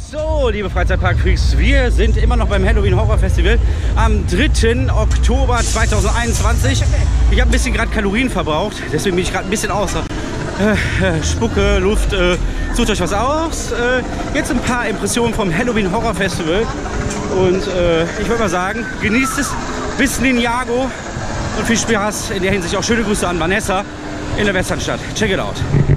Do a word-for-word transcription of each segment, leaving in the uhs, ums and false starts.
So, liebe Freizeitpark-Freaks, wir sind immer noch beim Halloween Horror Festival am dritten Oktober zweitausendeinundzwanzig. Ich habe ein bisschen gerade Kalorien verbraucht, deswegen bin ich gerade ein bisschen außer äh, Spucke, Luft. Äh, sucht euch was aus. Äh, jetzt ein paar Impressionen vom Halloween Horror Festival. Und äh, ich würde mal sagen, genießt es bis Ninjago und viel Spaß in der Hinsicht. Auch schöne Grüße an Vanessa in der Westernstadt. Check it out.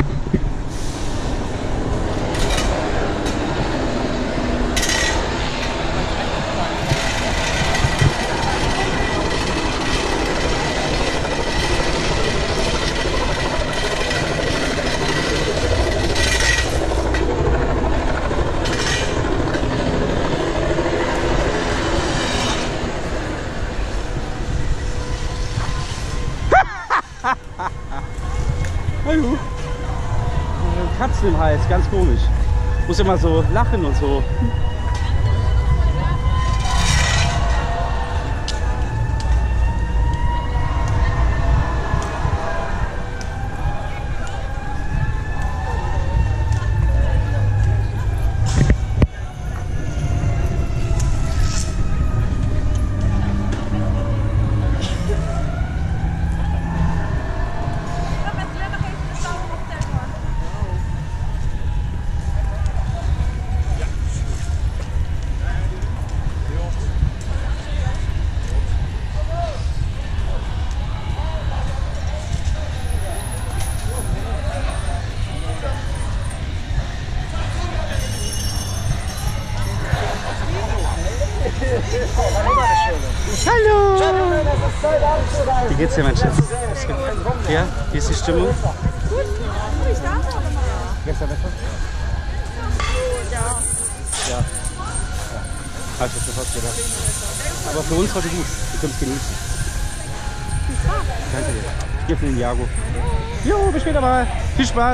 Hallo. Katzen im Hals, ganz komisch. Muss immer so lachen und so. Hallo! Wie geht's dir, mein Schatz? Ja, wie ist die Stimmung? Gut. Ich darf aber mal. Besser, besser? Ja. Ja. Ja. Hab ich jetzt sofort gedacht. Aber für uns heute gut. Wir können es genießen. Danke dir. Hier für den Jago. Jo, bis später mal. Viel Spaß.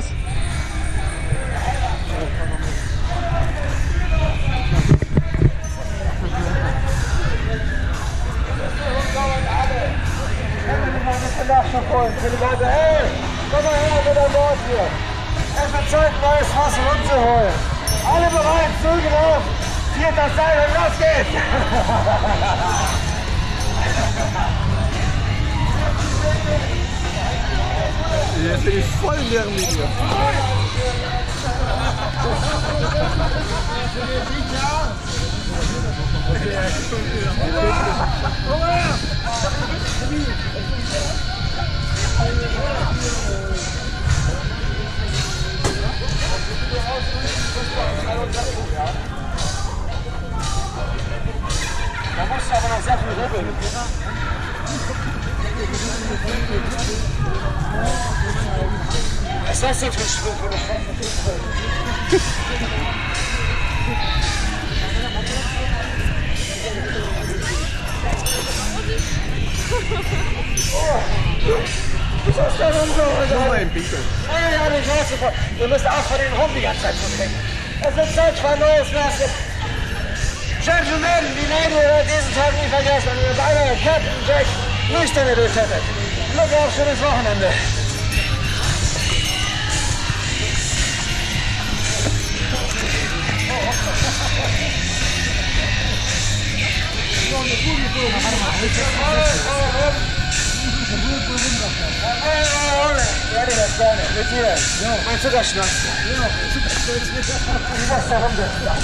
Hey, komm mal her mit an Bord hier. Es wird Zeit, neues Wasser rumzuholen. Alle bereit, Züge auf. Vierter Seil und los geht's. Jetzt bin ich voll in deren Linie. Da musst du aber noch sehr viel rubbeln. Was ist das denn für ein Spiel für eine Was ist da rum so? Nur ein Pinkel. Ja, ja, die Schnauze voll. Wir müssen auch von den rum die ganze Zeit trinken. Es wird Zeit für ein neues Glas. Gentlemen, die Lady wird diesen Tag nie vergessen und ihr beide, Captain Jack, nüchtern ihr durchhättet. Glück auf, schönes Wochenende. Ja, die das gerne. Mit dir. Ja. Mein Zuckerschnaps. Ja, mein Zuckerschnaps. Was da rumgeht.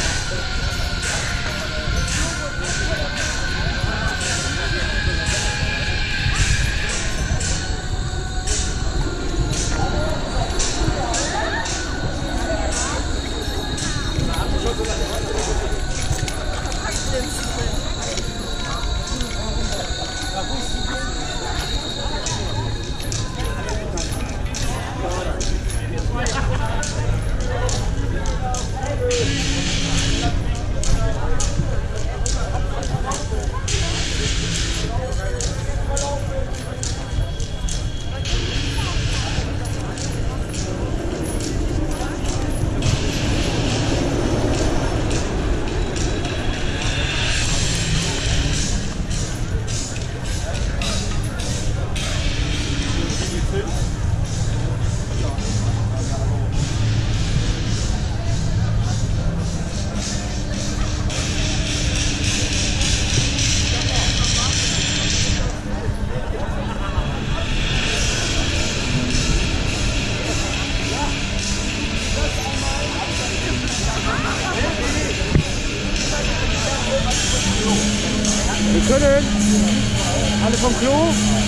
Können. Alle vom Klo.